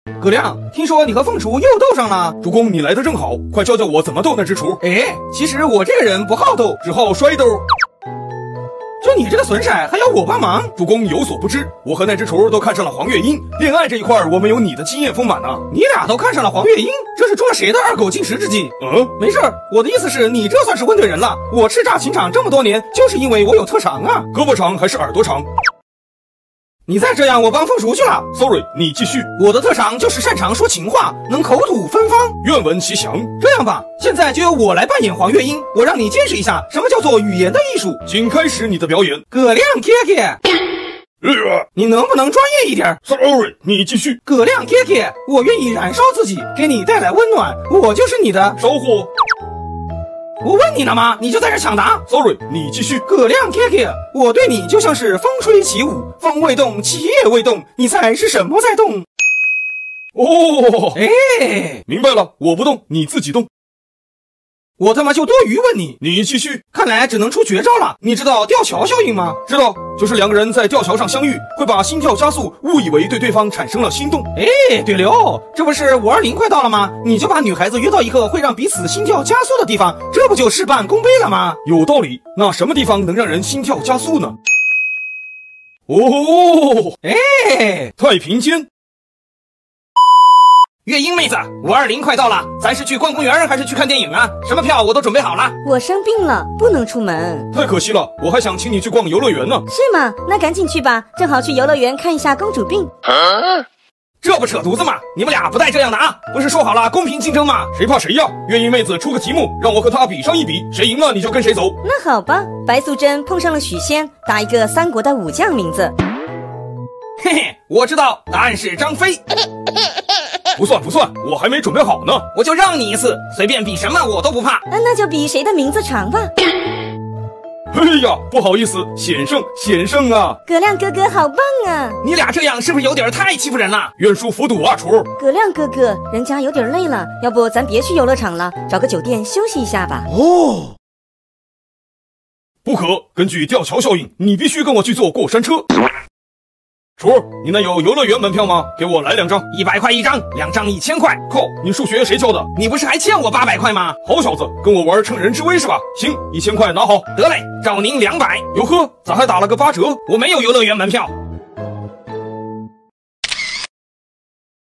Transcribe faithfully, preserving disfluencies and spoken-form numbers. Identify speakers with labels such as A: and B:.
A: 葛亮，听说你和凤雏又斗上了？
B: 主公，你来的正好，快教教我怎么斗那只雏。
A: 哎，其实我这个人不好斗，
B: 只好摔斗。
A: 就你这个损色，还要我帮忙？
B: 主公有所不知，我和那只雏都看上了黄月英，恋爱这一块我们有你的经验丰满啊。
A: 你俩都看上了黄月英，这是中了谁的二狗进食之计？
B: 嗯，
A: 没事，我的意思是你这算是问对人了。我叱咤情场这么多年，就是因为我有特长啊。
B: 胳膊长还是耳朵长？
A: 你再这样，我帮凤雏去了。
B: Sorry， 你继续。
A: 我的特长就是擅长说情话，能口吐芬芳。
B: 愿闻其详。
A: 这样吧，现在就由我来扮演黄月英，我让你见识一下什么叫做语言的艺术。
B: 请开始你的表演。
A: 葛亮 K K，
B: 呃、
A: 你能不能专业一点
B: ？Sorry， 你继续。
A: 葛亮 K K， 我愿意燃烧自己，给你带来温暖，我就是你的
B: 收获。
A: 我问你了吗？你就在这抢答。
B: Sorry， 你继续。
A: 葛亮 K K， 我对你就像是风吹起舞，风未动，起也未动，你猜是什么在动？
B: 哦，
A: 哎，
B: 明白了，我不动，你自己动。
A: 我他妈就多余问你，
B: 你继续。
A: 看来只能出绝招了。你知道吊桥效应吗？
B: 知道，就是两个人在吊桥上相遇，会把心跳加速，误以为对对方产生了心动。
A: 哎，对了，这不是五二零快到了吗？你就把女孩子约到一个会让彼此心跳加速的地方，这不就事半功倍了吗？
B: 有道理。那什么地方能让人心跳加速呢？哦，
A: 哎，
B: 太平间。
A: 月英妹子，五二零快到了，咱是去逛公园还是去看电影啊？什么票我都准备好了。
C: 我生病了，不能出门。
B: 太可惜了，我还想请你去逛游乐园呢。
C: 是吗？那赶紧去吧，正好去游乐园看一下公主病。
A: 啊，这不扯犊子吗？你们俩不带这样的啊！不是说好了公平竞争吗？
B: 谁怕谁呀！月英妹子出个题目，让我和她比上一比，谁赢了你就跟谁走。
C: 那好吧，白素贞碰上了许仙，打一个三国的武将名字。
A: 嘿嘿，我知道，答案是张飞。
B: 不算不算，我还没准备好呢。
A: 我就让你一次，随便比什么我都不怕。
C: 那那就比谁的名字长吧。
B: 哎呀，不好意思，险胜险胜啊！
C: 葛亮哥哥好棒啊！
A: 你俩这样是不是有点太欺负人了？
B: 愿叔服毒啊，雏。
C: 葛亮哥哥，人家有点累了，要不咱别去游乐场了，找个酒店休息一下吧。
B: 哦，不可，根据吊桥效应，你必须跟我去坐过山车。雏，你那有游乐园门票吗？给我来两张，
A: 一百块一张，两张一千块。
B: 靠，你数学谁教的？
A: 你不是还欠我八百块吗？
B: 好小子，跟我玩趁人之危是吧？行，一千块拿好。
A: 得嘞，找您两百。
B: 哟呵，咋还打了个八折？
A: 我没有游乐园门票。